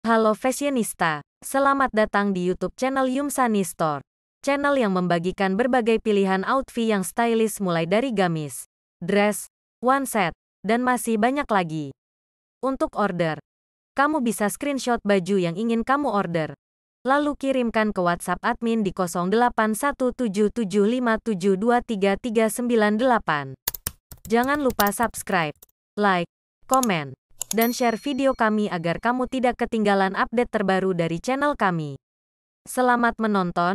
Halo fashionista, selamat datang di YouTube channel Yumsani Store. Channel yang membagikan berbagai pilihan outfit yang stylish mulai dari gamis, dress, one set, dan masih banyak lagi. Untuk order, kamu bisa screenshot baju yang ingin kamu order. Lalu kirimkan ke WhatsApp admin di 081775723398. Jangan lupa subscribe, like, komen, dan share video kami agar kamu tidak ketinggalan update terbaru dari channel kami. Selamat menonton!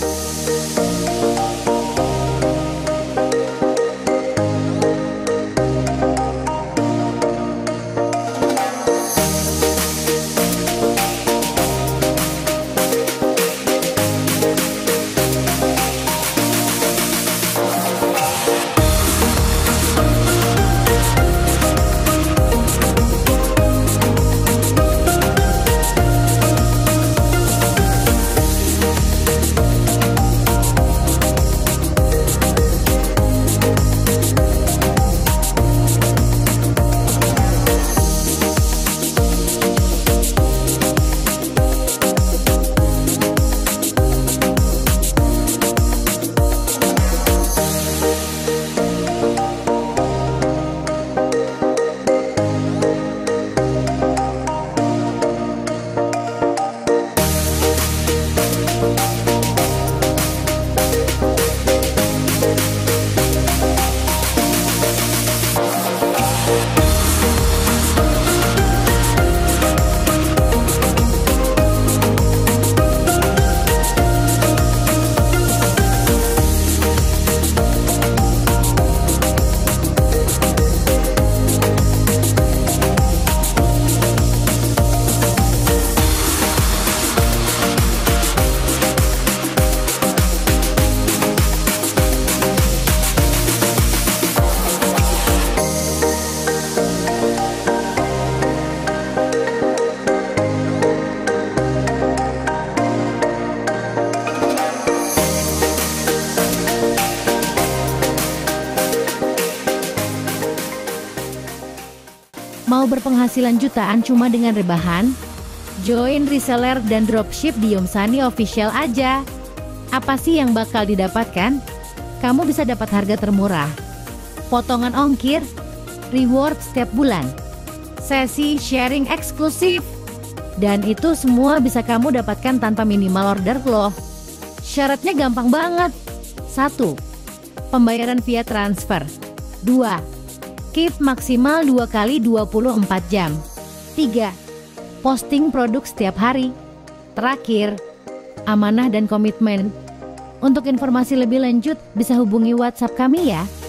Mau berpenghasilan jutaan cuma dengan rebahan? Join reseller dan dropship di Yumsani Official aja. Apa sih yang bakal didapatkan? Kamu bisa dapat harga termurah, potongan ongkir, reward setiap bulan, sesi sharing eksklusif, dan itu semua bisa kamu dapatkan tanpa minimal order loh. Syaratnya gampang banget. 1. Pembayaran via transfer. 2. Keep maksimal 2 kali 24 jam. 3. Posting produk setiap hari. Terakhir, amanah dan komitmen. Untuk informasi lebih lanjut bisa hubungi WhatsApp kami ya.